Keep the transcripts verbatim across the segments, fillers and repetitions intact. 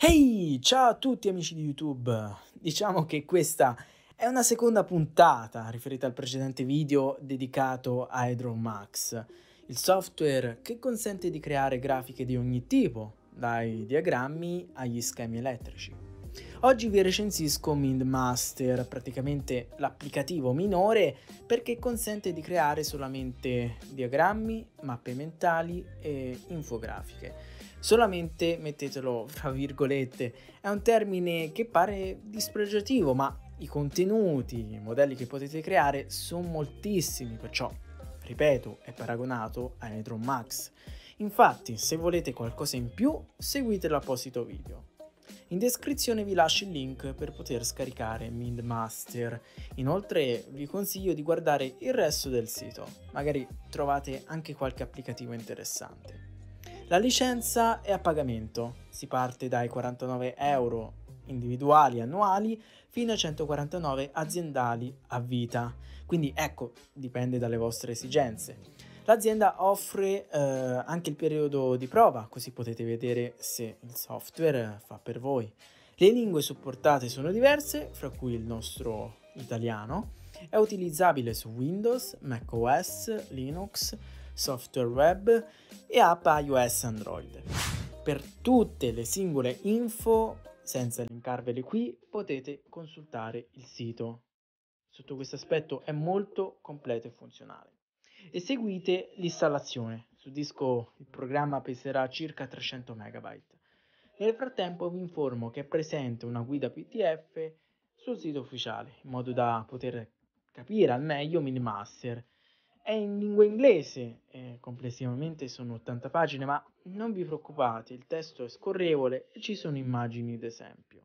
Ehi, ciao a tutti amici di YouTube! Diciamo che questa è una seconda puntata riferita al precedente video dedicato a Aedron Max, il software che consente di creare grafiche di ogni tipo, dai diagrammi agli schemi elettrici. Oggi vi recensisco MindMaster, praticamente l'applicativo minore perché consente di creare solamente diagrammi, mappe mentali e infografiche. Solamente mettetelo fra virgolette, è un termine che pare dispregiativo, ma i contenuti, i modelli che potete creare sono moltissimi, perciò, ripeto, è paragonato a Aedron Max. Infatti, se volete qualcosa in più, seguite l'apposito video. In descrizione vi lascio il link per poter scaricare MindMaster. Inoltre vi consiglio di guardare il resto del sito, magari trovate anche qualche applicativo interessante. La licenza è a pagamento, si parte dai quarantanove euro individuali annuali fino a centoquarantanove aziendali a vita, quindi ecco, dipende dalle vostre esigenze. L'azienda offre eh, anche il periodo di prova, così potete vedere se il software fa per voi. Le lingue supportate sono diverse, fra cui il nostro italiano. È utilizzabile su Windows, macOS, Linux, software web e app iOS e Android. Per tutte le singole info, senza linkarvele qui, potete consultare il sito. Sotto questo aspetto è molto completo e funzionale. Eseguite l'installazione. Su disco il programma peserà circa trecento megabyte. Nel frattempo vi informo che è presente una guida P D F sul sito ufficiale, in modo da poter capire al meglio MindMaster. È in lingua inglese, eh, complessivamente sono ottanta pagine, ma non vi preoccupate, il testo è scorrevole e ci sono immagini d'esempio.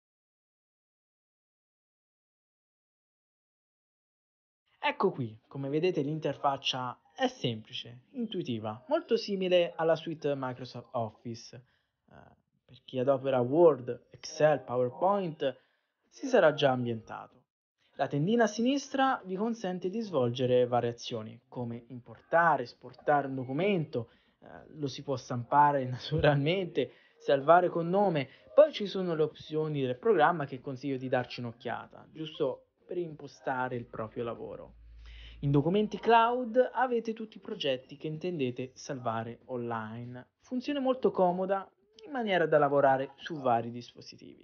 Ecco qui, come vedete l'interfaccia è semplice, intuitiva, molto simile alla suite Microsoft Office. Eh, per chi adopera Word, Excel, PowerPoint si sarà già ambientato. La tendina a sinistra vi consente di svolgere variazioni, come importare, esportare un documento, eh, lo si può stampare naturalmente, salvare con nome, poi ci sono le opzioni del programma che consiglio di darci un'occhiata, giusto per impostare il proprio lavoro. In documenti cloud avete tutti i progetti che intendete salvare online. Funzione molto comoda in maniera da lavorare su vari dispositivi.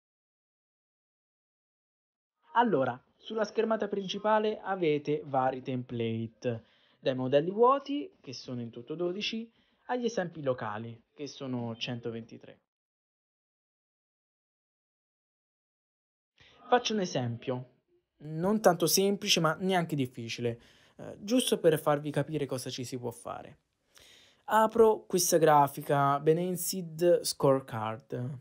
Allora, sulla schermata principale avete vari template, dai modelli vuoti, che sono in tutto dodici, agli esempi locali, che sono centoventitré. Faccio un esempio, non tanto semplice ma neanche difficile, eh, giusto per farvi capire cosa ci si può fare. Apro questa grafica Benensid Scorecard.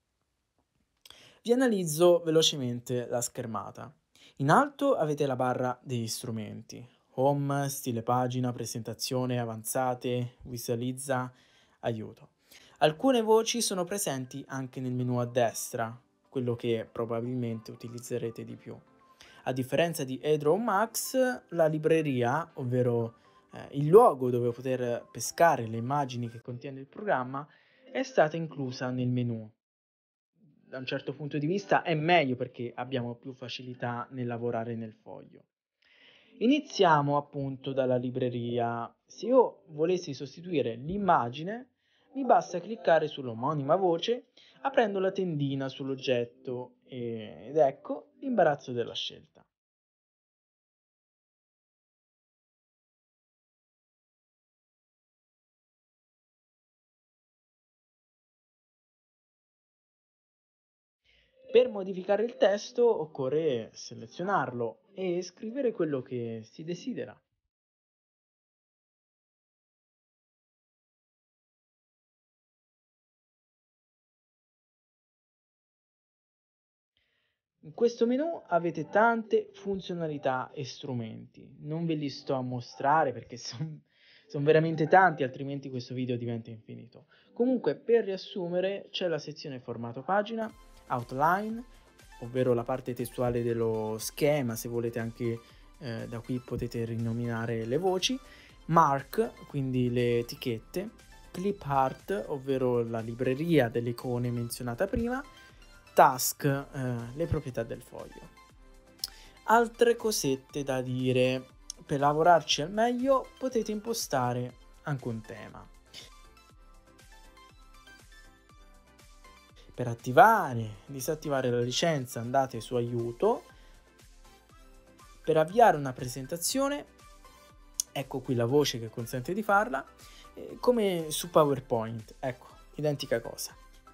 Vi analizzo velocemente la schermata. In alto avete la barra degli strumenti, home, stile pagina, presentazione, avanzate, visualizza, aiuto. Alcune voci sono presenti anche nel menu a destra, quello che probabilmente utilizzerete di più. A differenza di Aedron Max, la libreria, ovvero eh, il luogo dove poter pescare le immagini che contiene il programma, è stata inclusa nel menu. Da un certo punto di vista è meglio perché abbiamo più facilità nel lavorare nel foglio. Iniziamo appunto dalla libreria. Se io volessi sostituire l'immagine, mi basta cliccare sull'omonima voce aprendo la tendina sull'oggetto ed ecco l'imbarazzo della scelta. Per modificare il testo occorre selezionarlo e scrivere quello che si desidera. In questo menu avete tante funzionalità e strumenti, non ve li sto a mostrare perché sono son veramente tanti, altrimenti questo video diventa infinito. Comunque, per riassumere, c'è la sezione formato pagina, outline, ovvero la parte testuale dello schema, se volete anche eh, da qui potete rinominare le voci, mark, quindi le etichette, ClipArt, ovvero la libreria delle icone menzionata prima, Task, eh, le proprietà del foglio. Altre cosette da dire: per lavorarci al meglio potete impostare anche un tema. Per attivare e disattivare la licenza andate su aiuto. Per avviare una presentazione, ecco qui la voce che consente di farla, eh, come su PowerPoint, ecco, identica cosa.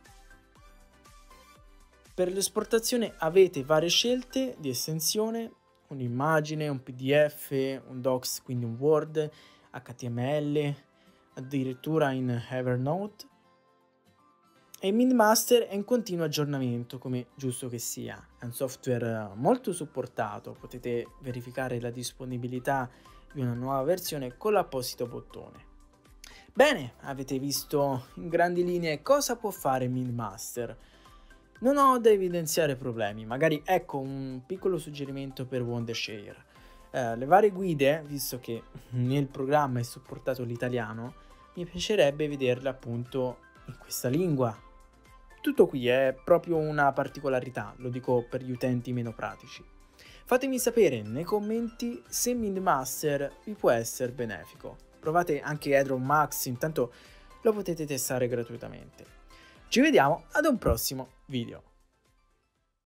Per l'esportazione avete varie scelte di estensione, un'immagine, un P D F, un Docs, quindi un Word, H T M L, addirittura in Evernote. E MindMaster è in continuo aggiornamento, come giusto che sia. È un software molto supportato, potete verificare la disponibilità di una nuova versione con l'apposito bottone. Bene, avete visto in grandi linee cosa può fare MindMaster. Non ho da evidenziare problemi, magari ecco un piccolo suggerimento per Wondershare. Eh, le varie guide, visto che nel programma è supportato l'italiano, mi piacerebbe vederle appunto in questa lingua. Tutto qui è proprio una particolarità, lo dico per gli utenti meno pratici. Fatemi sapere nei commenti se MindMaster vi può essere benefico. Provate anche Hedron Max, intanto lo potete testare gratuitamente. Ci vediamo ad un prossimo video.